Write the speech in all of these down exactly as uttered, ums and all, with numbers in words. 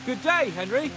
Good day, Henry.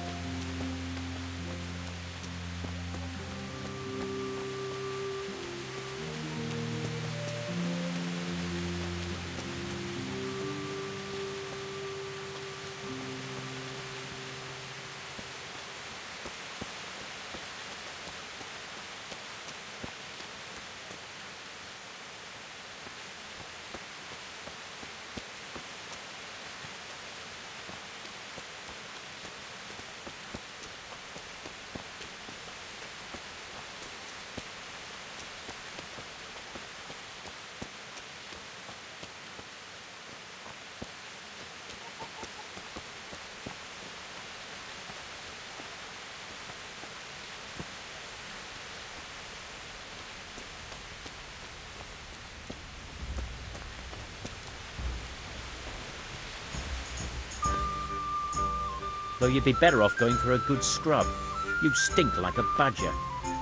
Though you'd be better off going for a good scrub. You stink like a badger.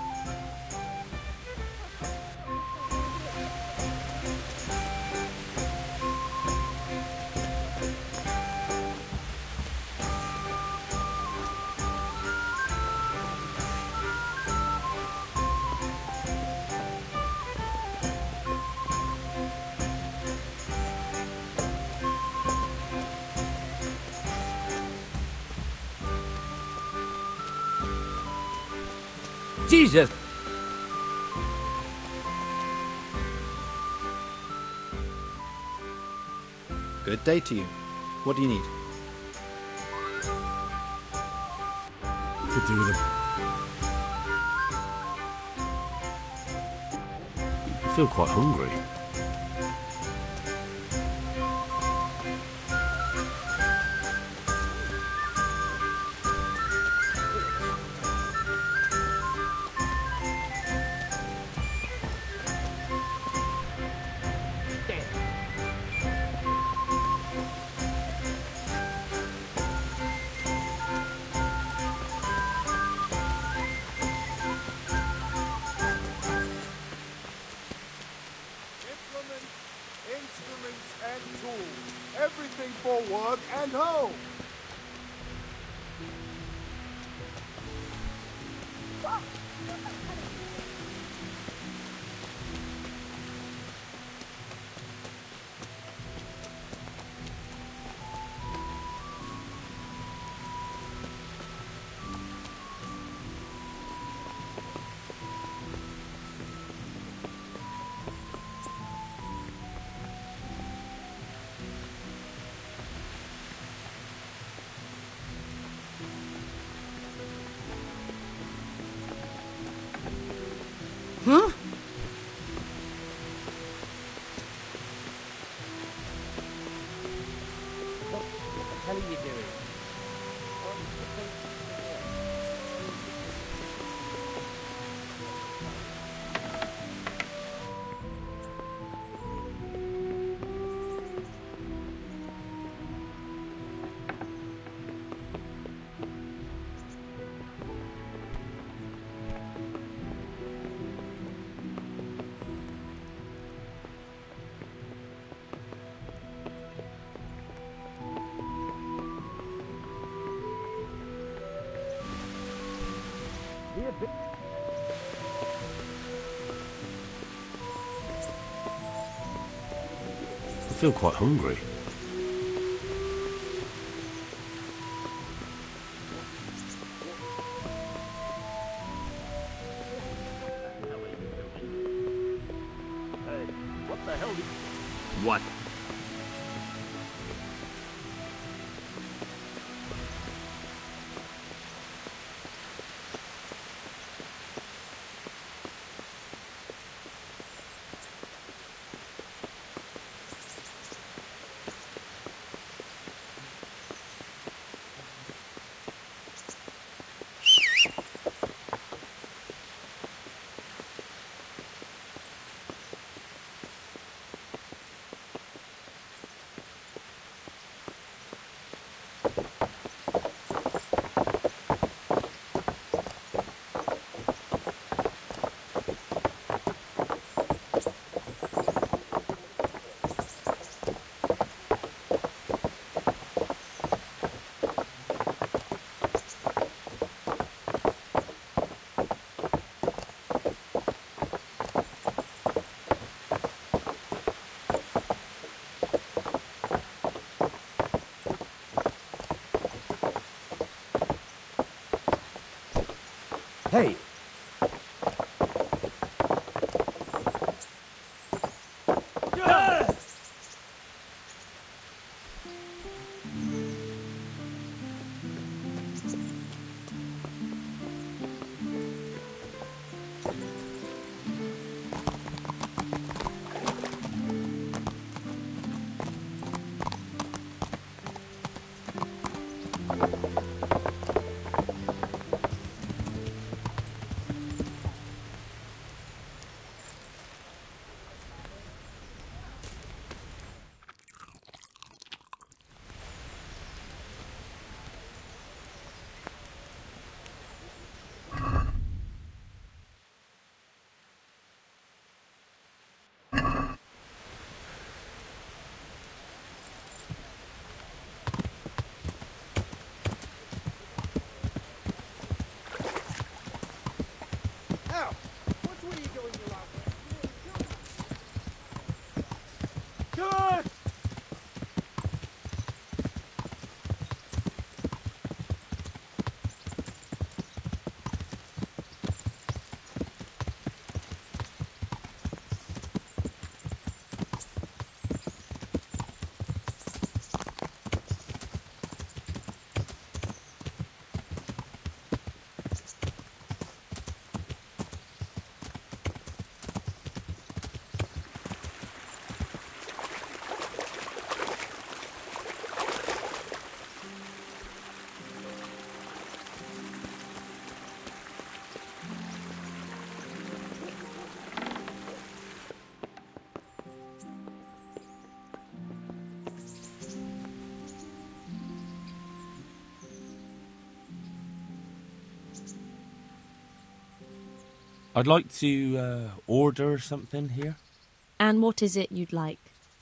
Jesus! Good day to you. What do you need? Could do with a... I feel quite hungry. Instruments and tools. Everything for work and home. Huh? What the hell are you doing? I feel quite hungry. What the hell? What? Hey! Ow! Which way are you going, you out there? Good! I'd like to uh, order something here. And what is it you'd like?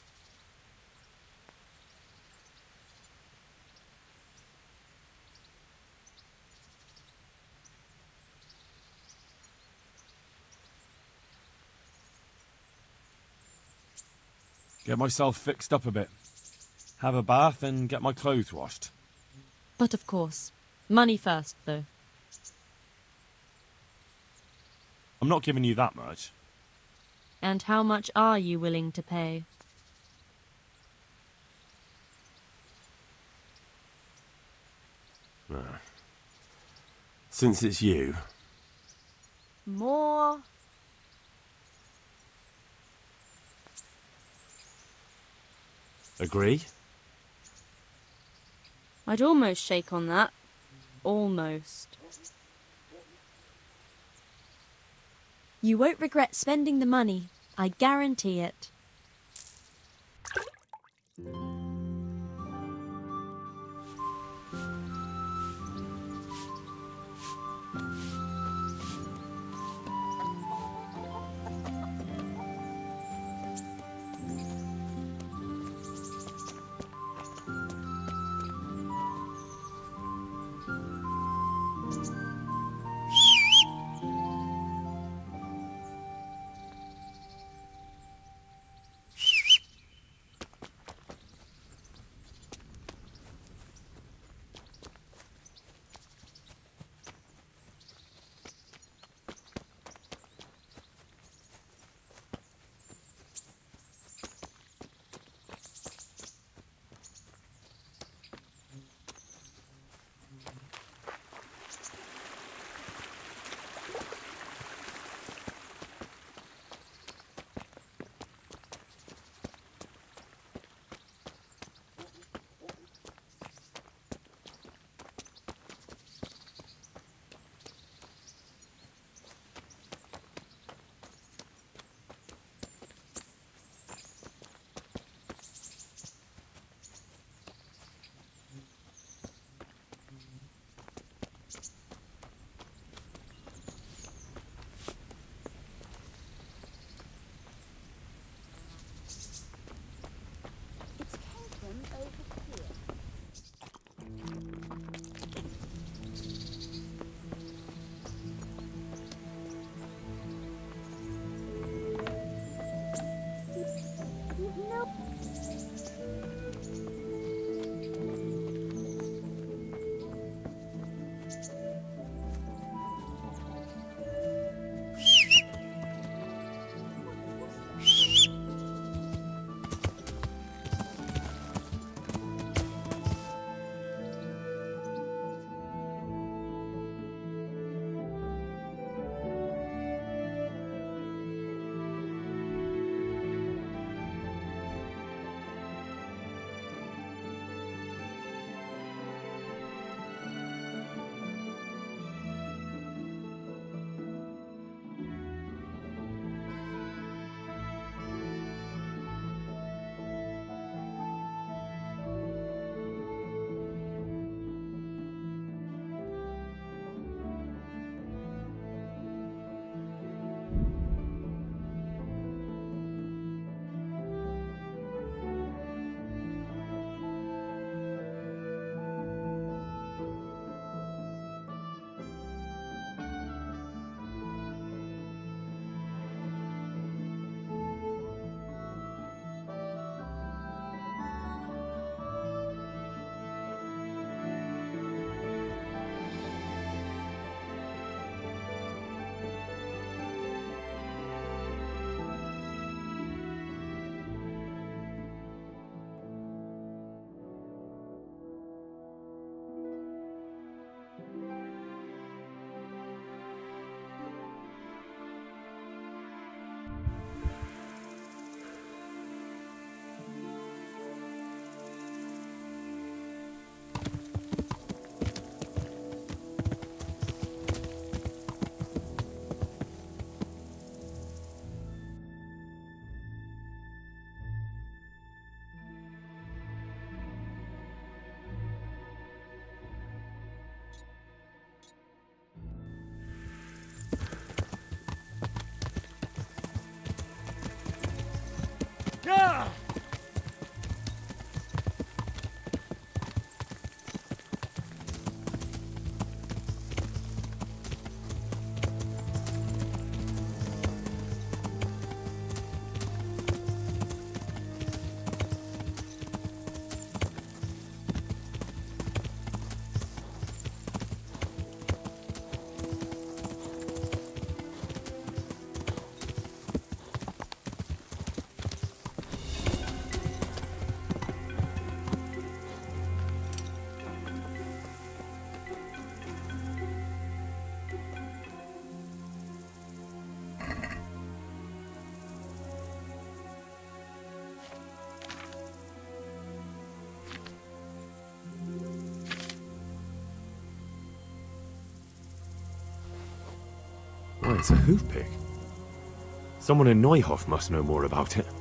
Get myself fixed up a bit. Have a bath and get my clothes washed. But of course. Money first, though. I'm not giving you that much. And how much are you willing to pay? Uh, since it's you. More? Agree? I'd almost shake on that. Almost. You won't regret spending the money. I guarantee it. it's a hoof pick. Someone in Neuhof must know more about it.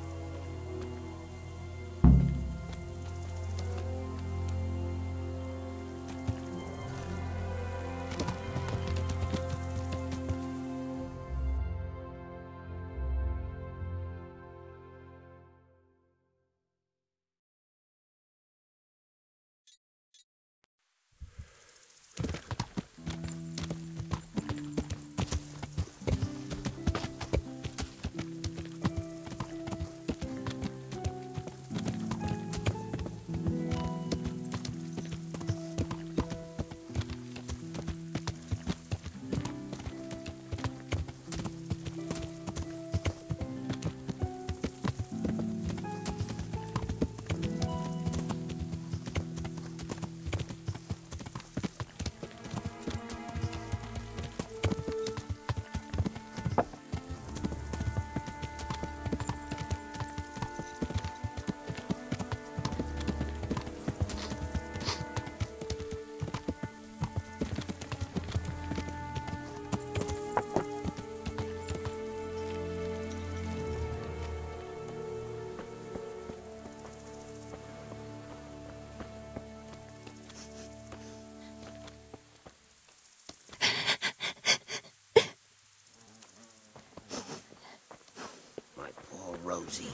Rosie.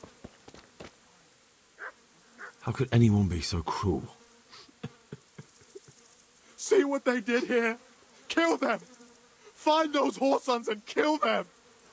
How could anyone be so cruel? See what they did here? Kill them! Find those whoresons and kill them!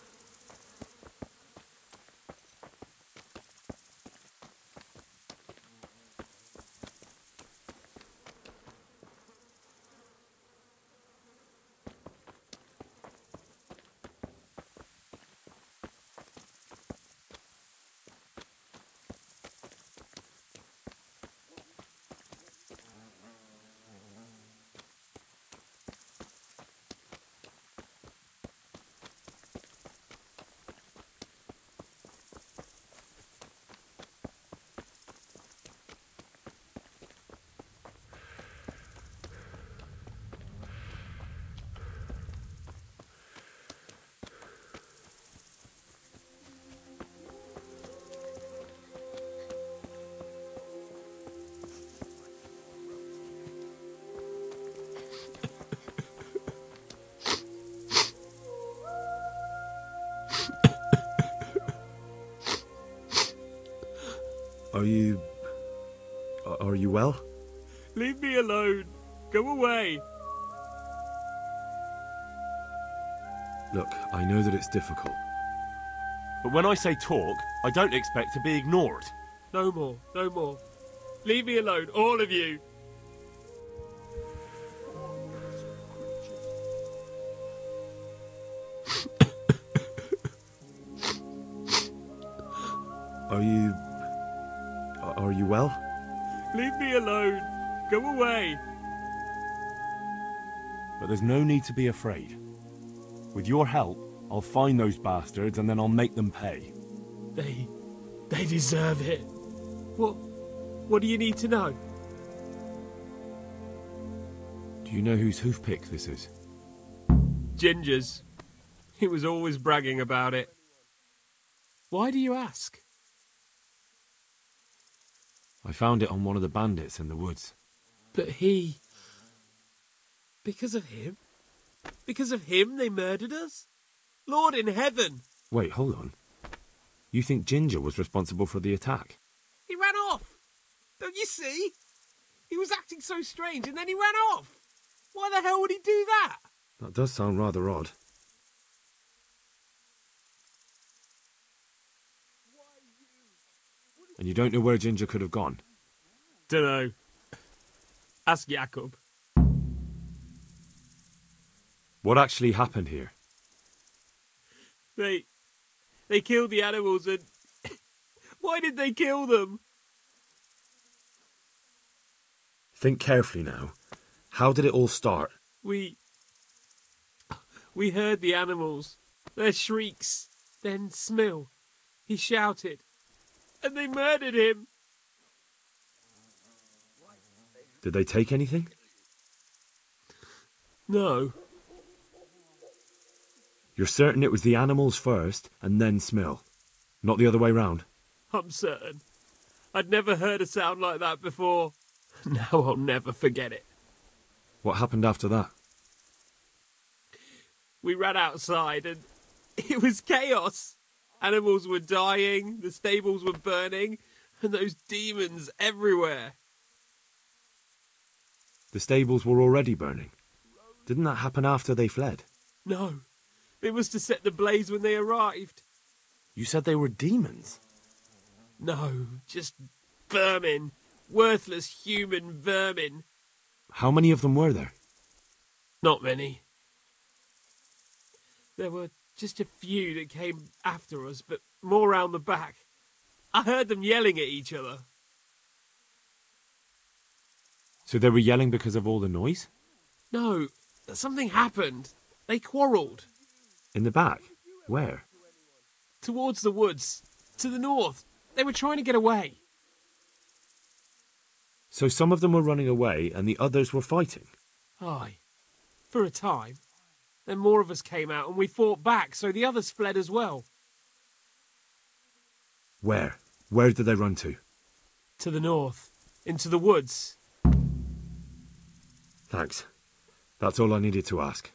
Are you... are you well? Leave me alone. Go away. Look, I know that it's difficult. But when I say talk, I don't expect to be ignored. No more, no more. Leave me alone, all of you. Are you... are you well? Leave me alone. Go away. But there's no need to be afraid. With your help, I'll find those bastards and then I'll make them pay. They... they deserve it. What... what do you need to know? Do you know whose hoofpick this is? Ginger's. He was always bragging about it. Why do you ask? I found it on one of the bandits in the woods. But he... because of him? Because of him they murdered us? Lord in heaven! Wait, hold on. You think Ginger was responsible for the attack? He ran off! Don't you see? He was acting so strange and then he ran off! Why the hell would he do that? That does sound rather odd. And you don't know where Ginger could have gone? Dunno. Ask Jakob. What actually happened here? They... they killed the animals and... why did they kill them? Think carefully now. How did it all start? We... we heard the animals. Their shrieks. Then Smill. He shouted. And they murdered him. Did they take anything? No. You're certain it was the animals first, and then Smill? Not the other way round? I'm certain. I'd never heard a sound like that before. Now I'll never forget it. What happened after that? We ran outside and it was chaos. Animals were dying, the stables were burning, and those demons everywhere. The stables were already burning. Didn't that happen after they fled? No, it was to set the blaze when they arrived. You said they were demons? No, just vermin. Worthless human vermin. How many of them were there? Not many. There were just a few that came after us, but more round the back. I heard them yelling at each other. So they were yelling because of all the noise? No, something happened. They quarrelled. In the back? Where? Towards the woods. To the north. They were trying to get away. So some of them were running away and the others were fighting? Aye. For a time. Then more of us came out and we fought back, so the others fled as well. Where? Where did they run to? To the north. Into the woods. Thanks. That's all I needed to ask.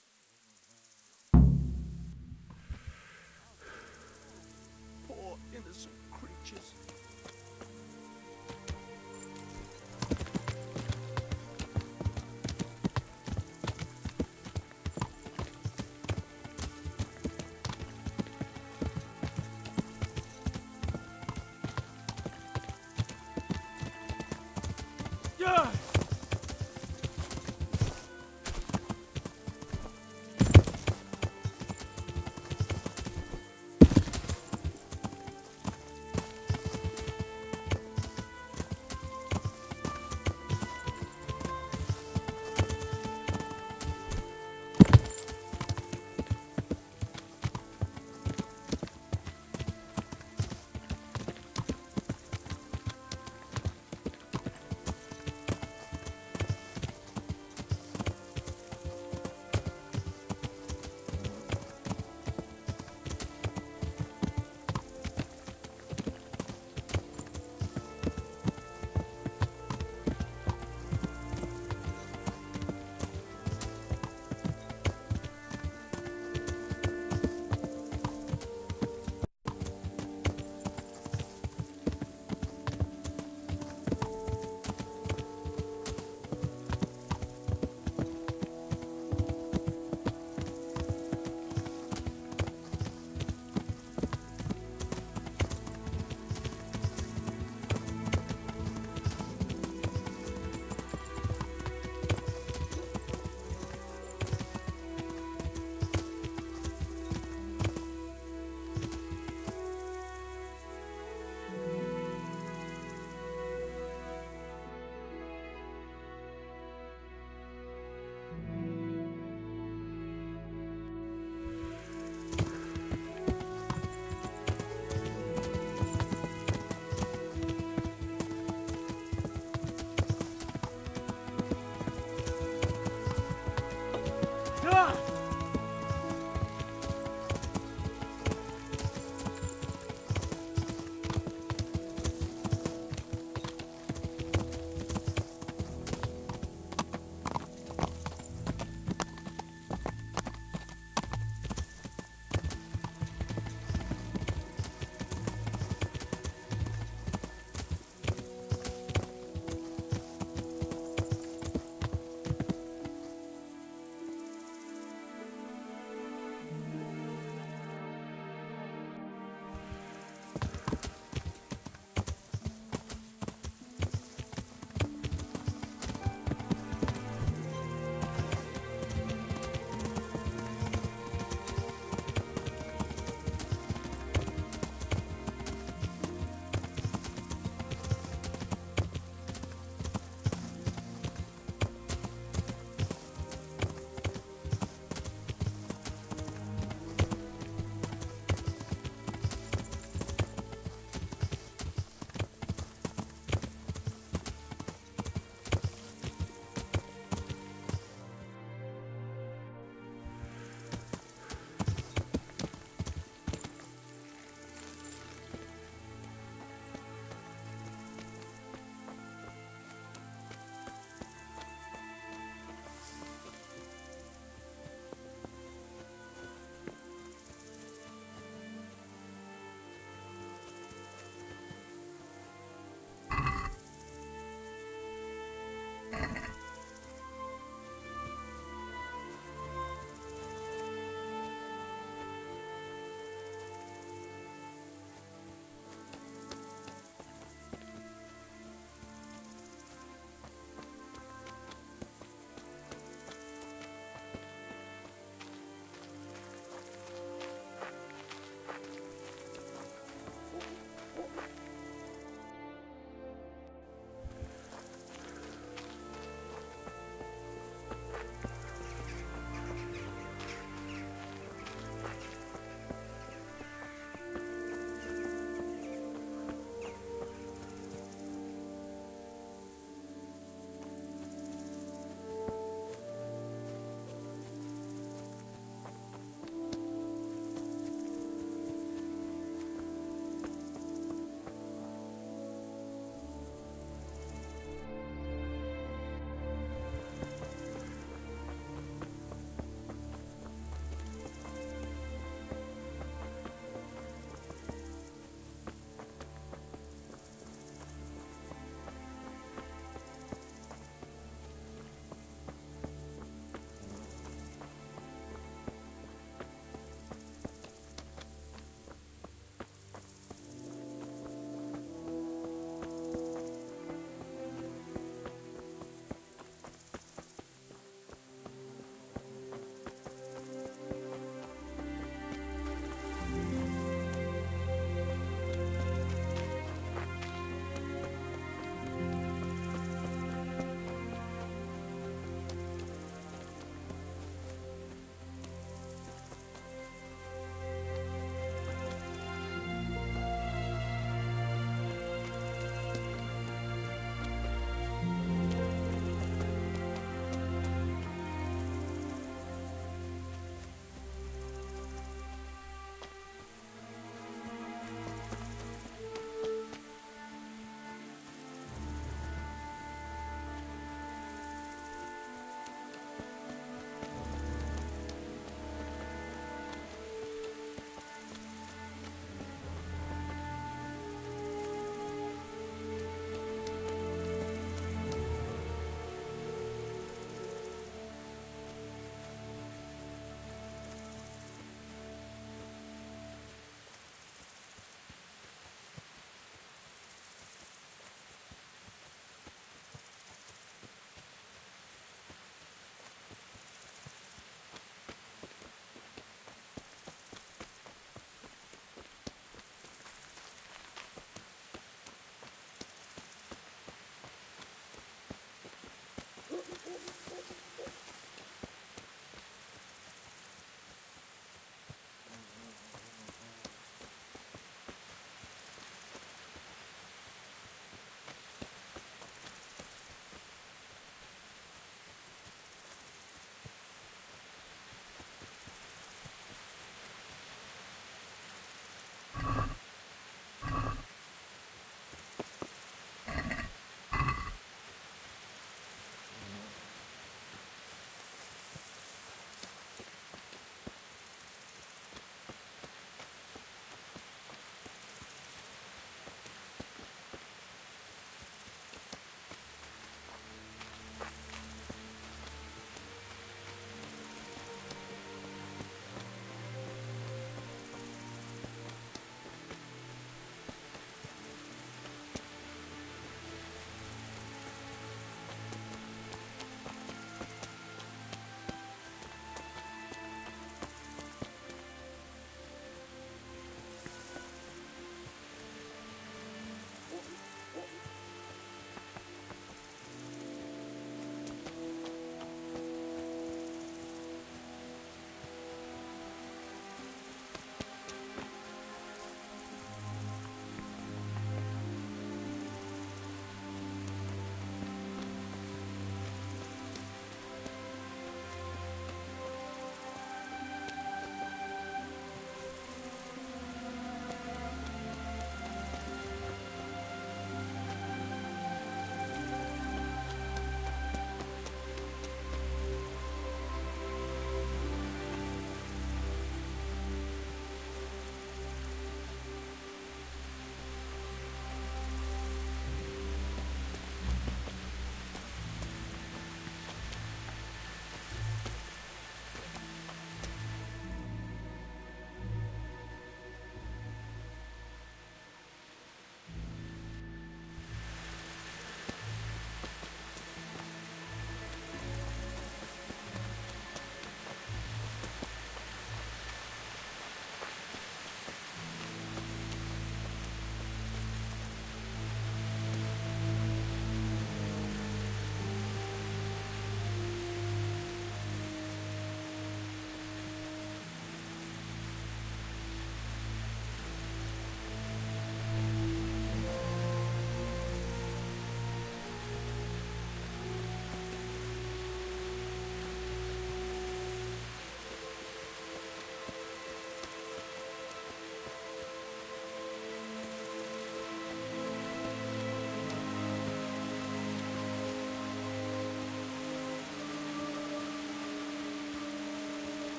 Poor innocent creatures. Yeah!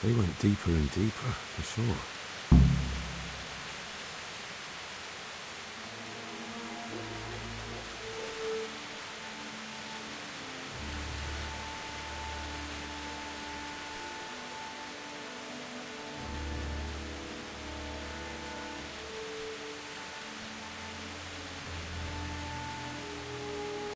They went deeper and deeper, for sure.